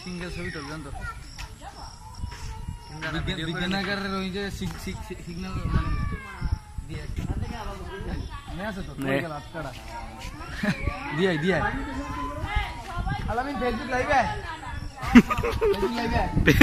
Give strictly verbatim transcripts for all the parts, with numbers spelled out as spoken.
Single ছবি তো জানো বিজ্ঞানাগারের ওই যে সিগন্যাল দিয়ে মনে আছে তো কই গেল আটকাড়া দিয়াই দিয়াই আলামিন ফেসবুক লাইভে ফেসবুক লাইভে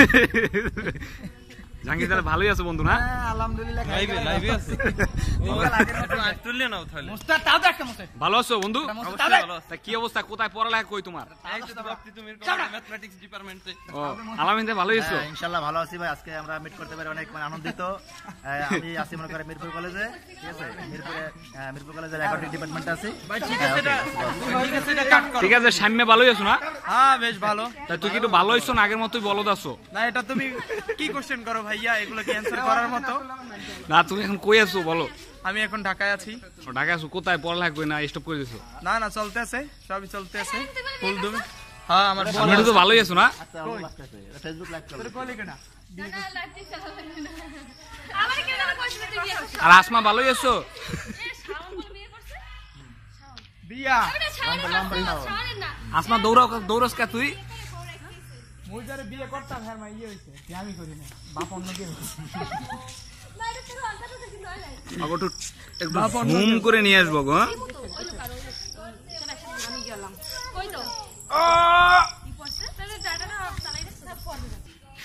জাঙ্গি তাহলে ভালোই আছে বন্ধু না? হ্যাঁ আলহামদুলিল্লাহ লাইভে লাইভে আছে তুললে নাও তাহলে মুস্তাদ তাও তো একটা মুস্তাদ ভালো আছো বন্ধু? অবশ্যই ভালো আছে। তা কি অবস্থা, কোথায় পড়ালেখা কই তোমার? এই তো বাপটি তুমি ম্যাথমেটিক্স ডিপার্টমেন্টে। ও আলামিন ভাই ভালোই আছো? ইনশাআল্লাহ ভালো আছি ভাই। আজকে আমরা মিট করতে পারি অনেক মানে আনন্দিত। আমি আসি মনে করে মিরপুর কলেজে, ঠিক আছে? মিরপুরে মিরপুর কলেজের অ্যাকাউন্টিং ডিপার্টমেন্টে আছি। ভাই ঠিক আছে এটা ঠিক আছে এটা কাট করো। ঠিক আছে সামনে ভালোই আছো না? হ্যাঁ বেশ ভালো। তা তুই কি একটু ভালো হইছো না আগের মতোই বলদ আছো? না এটা তুমি কি কোশ্চেন করো ভাইয়া, এগুলো কি অ্যানসার করার মতো? না তুমি এখন কই আছো বলো? আমি এখন ঢাকায় আছি। ও ঢাকা আছো, কোথায় পড়ালেখা কই না স্টপ করে দিছো? না না চলতে আছে, সবই চলতে আছে। ফুল তুমি হ্যাঁ আমার তুমি তো ভালোই আছো না? আচ্ছা আমরা আসতেছে ফেসবুক লাইভ করব। তোর কলি কেনা না না লাইভ চালাবো না আমার কেন না কইছিস তুই বিয়ে করছিস? আর আসমা ভালোই আছো? এ শাওন বলে বিয়ে করছে? শাওন বিয়া এটা শাওন না শাওন না আসমা দৌড়াও দৌড়স কা তুই? মই যারে বিয়ে করতাম হ্যাঁ মাই ইয়ে হইছে যে আমি করি না বাপ অন্য কে হইছে না এটা তো আলতা তো কিন্তু হয় নাই আগো একটু একটু হুম করে নিয়ে আসবো গো। ওই তো কারো আমি গেলাম কই তো কি পড়ছে তাহলে ডাটা না চালাই রে সব পড়বে না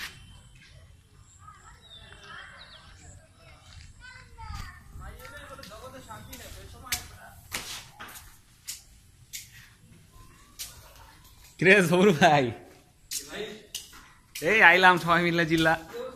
কিরে সৌর ভাই এই আইলাম সবাই মিলে জিল্লা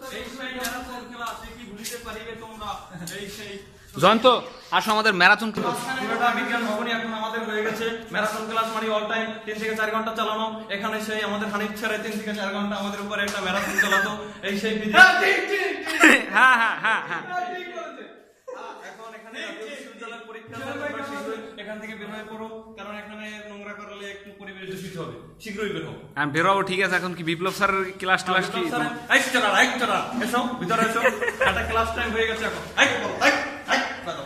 জয়ন্ত আসো আমাদের ম্যারাথন ক্লাস। পুরোটা বিজ্ঞান ভবনই এখন আমাদের হয়ে গেছে ম্যারাথন ক্লাস মানে অল টাইম তিন থেকে চার ঘন্টা চালানো। এখানে সেই আমাদের হানিফ স্যার তিন থেকে চার ঘন্টা আমাদের উপরে একটা ম্যারাথন চালাতো। এই সেই হ্যাঁ হ্যাঁ হ্যাঁ হ্যাঁ এখন এখানে বিশ্ববিদ্যালয়ের পরীক্ষা তোমরা শীঘ্রই এখান থেকে বের হয়ে পড়ো, কারণ এখানে নোংরা করলে একটু পরিবেশ দূষিত হবে। শীঘ্রই বের হও। আমি বেরোবো। ঠিক আছে এখন কি বিপ্লব স্যার ক্লাস ক্লাস কি? এই চলা এই চলা এসো ভিতরে এসো, একটা ক্লাস টাইম হয়ে গেছে এখন। এই বল এই এই বাদো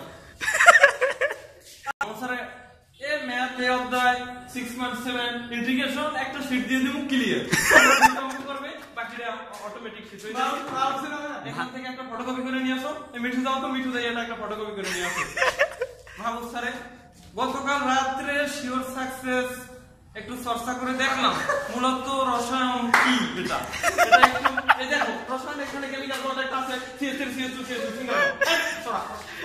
স্যার এ ম্যাথ এ অধ্যায় ছয় পয়েন্ট সাত ইন্টিগ্রেশন একটা শীট দিয়ে দিমু ক্লিয়ার করবে, বাকিটা অটোমেটিক শীট হয়ে যাবে। এখান থেকে একটা ফটোকপি করে নিয়ে আসো। এই মিঠু দাও তো, মিঠু দাই এটা একটা ফটোকপি করে নিয়ে আসো। মাহমুদ স্যার গতকাল রাত্রে শিওর সাকসেস একটু চর্চা করে দেখলাম মূলত রসায়ন কি এটা এটা একটু এই দেখো রসায়ন এখানে কেমিক্যাল প্রোডাক্ট আছে সিএসএল সিএসটু সিএসটু সিঙ্গার সরা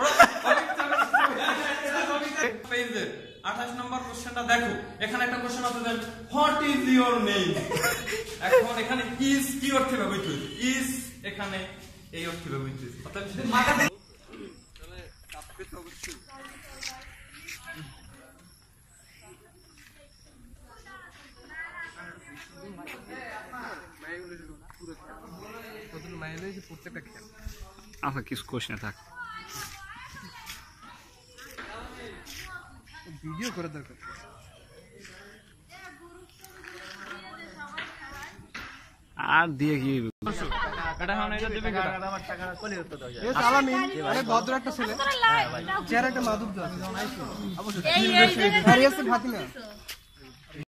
পেজে আঠাশ নম্বর কোশ্চেনটা দেখো। এখানে একটা কোশ্চেন আছে then what is your name. এখন এখানে ইজ কি অর্থে ব্যবহৃত হয়েছে? ইজ এখানে এই অর্থে ব্যবহৃত হয়েছে। অর্থাৎ তাহলে কাপকে তো অবশ্যই আচ্ছা কিছু কোশ্চেন থাক ভিডিও করে দরকার আর দিয়ে কি এটা এখন এটা দেবে কেন? আমার টাকা কলি উত্তর দাও। এ আলামিন অনেক ভদ্র একটা ছেলে তোরা লাইভ চেহারা একটা মাধুর্য আছে এই এই হারিয়েছে ফাতিমা